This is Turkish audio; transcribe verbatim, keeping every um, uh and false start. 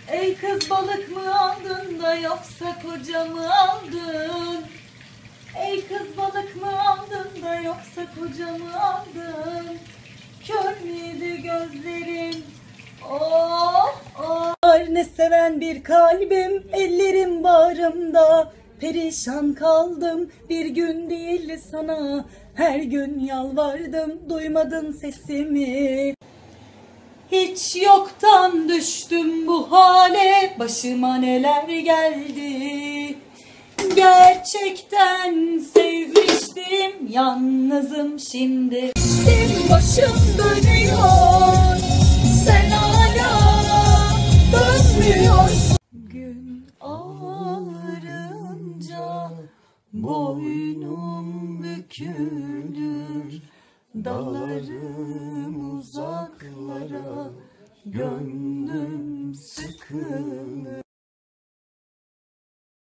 Ey kız balık mı aldın da yoksa koca mı aldın? Ey kız balık mı aldın da yoksa koca mı aldın? Kör müydü gözlerin? Oh oh. Ne seven bir kalbim, ellerim bağrımda. Perişan kaldım, bir gün değil sana her gün yalvardım, duymadın sesimi. Hiç yoktan düştüm bu hale, başıma neler geldi. Gerçekten sevmiştim, yalnızım şimdi. Benim başım dönüyor, sen hala dönmüyorsun. Gün ağarınca boynum bükülür, dalarım uzaklara, gönlüm sıkılır.